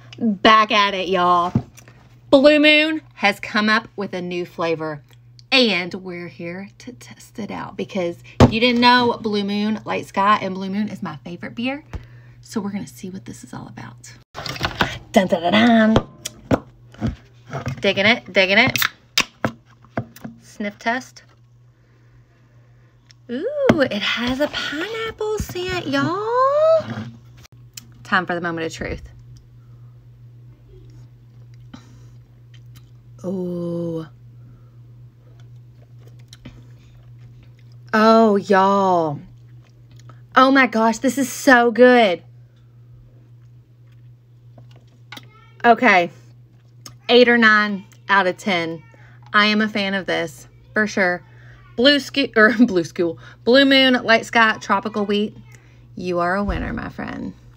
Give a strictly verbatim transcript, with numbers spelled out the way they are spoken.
Back at it, y'all. Blue Moon has come up with a new flavor, and we're here to test it out because you didn't know Blue Moon, Light Sky, and Blue Moon is my favorite beer. So we're going to see what this is all about. Dun, dun, dun, dun. Digging it, digging it. Sniff test. Ooh, it has a pineapple scent, y'all. Time for the moment of truth. Ooh. Oh, y'all. Oh my gosh, this is so good. Okay. Eight or nine out of ten. I am a fan of this for sure. Blue School or Blue School, Blue Moon, Light Sky, Tropical Wheat. You are a winner, my friend.